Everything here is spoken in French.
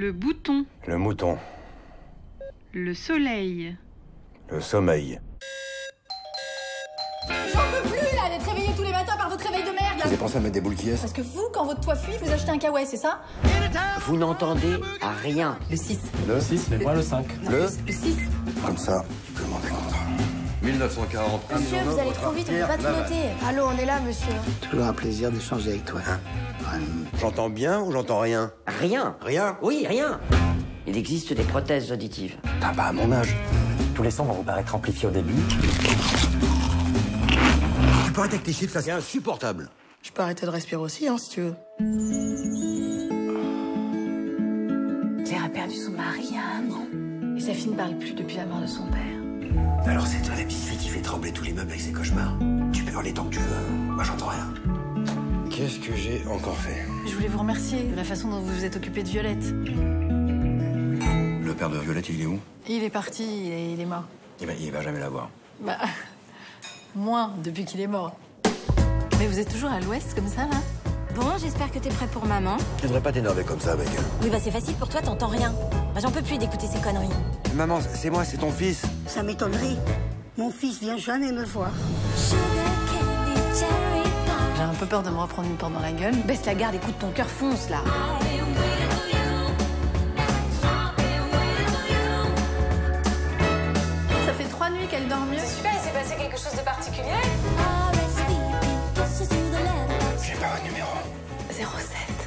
Le bouton. Le mouton. Le soleil. Le sommeil. J'en peux plus là, d'être réveillé tous les matins par votre réveil de merde là. Vous avez pensé à mettre des boules qui est? Parce que vous, quand votre toit fuit, vous achetez un kawaii, c'est ça? Vous n'entendez rien. Le 6. Le 6, mais moi le 5. Le Le 6. Comme ça, tu peux monter contre. 1940. Monsieur, vous allez trop vite, on peut pas tout noter. Allô, on est là, monsieur. Toujours un plaisir d'échanger avec toi. J'entends bien ou j'entends rien? Rien. Rien? Oui, rien. Il existe des prothèses auditives. T'as pas à mon âge. Tous les sons vont vous paraître amplifiés au début. Tu peux arrêter avec tes chiffres, ça c'est insupportable. Je peux arrêter de respirer aussi, hein, si tu veux. Claire a perdu son mari il y a un an. Et sa fille ne parle plus depuis la mort de son père. Alors c'est toi la petite fille qui fait trembler tous les meubles avec ses cauchemars. Tu peux hurler tant que tu veux. Moi j'entends rien. Qu'est-ce que j'ai encore fait? Je voulais vous remercier de la façon dont vous vous êtes occupé de Violette. Le père de Violette, il est où? Il est parti, il est mort. Il va jamais la voir. Bah, moins depuis qu'il est mort. Mais vous êtes toujours à l'ouest comme ça, là? Bon, j'espère que t'es prêt pour maman. Tu devrais pas t'énerver comme ça, ma gueule. Oui, bah c'est facile pour toi, t'entends rien. Bah, j'en peux plus d'écouter ces conneries. Maman, c'est moi, c'est ton fils. Ça m'étonnerait. Mon fils vient jamais me voir. J'ai un peu peur de me reprendre une porte dans la gueule. Baisse la garde, écoute ton cœur fonce, là. Ça fait 3 nuits qu'elle dort mieux. C'est super, il s'est passé quelque chose de particulier? J'ai pas votre numéro. 07.